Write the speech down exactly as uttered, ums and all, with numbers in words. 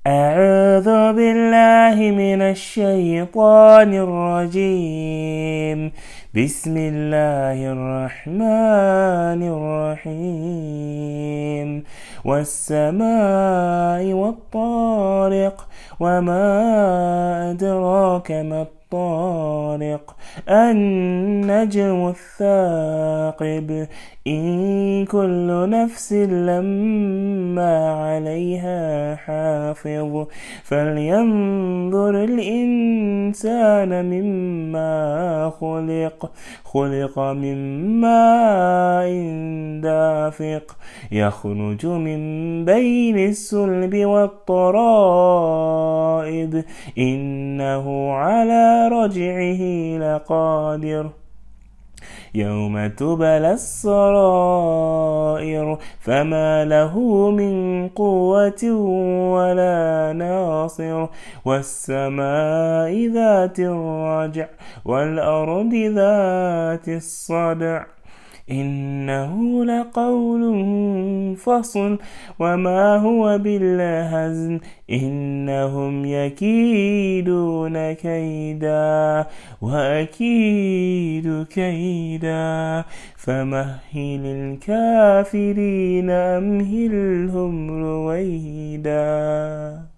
أعوذ بالله من الشيطان الرجيم. بسم الله الرحمن الرحيم. والسماء والطارق وما أدراك ما الطارق النجم الثاقب إن كل نفس لما عليها حافظ فلينظر الإنسان مما خلق خلق من ماء دافق يخرج من بين الصلب والترائب إنه على رجعه لقادر يوم تبلى السرائر فما له من قوة ولا ناصر والسماء ذات الرجع والأرض ذات الصدع إنه لقول فصل وما هو بالهزل إنهم يكيدون كيدا وأكيد كيدا فمهل الكافرين أمهلهم رويدا.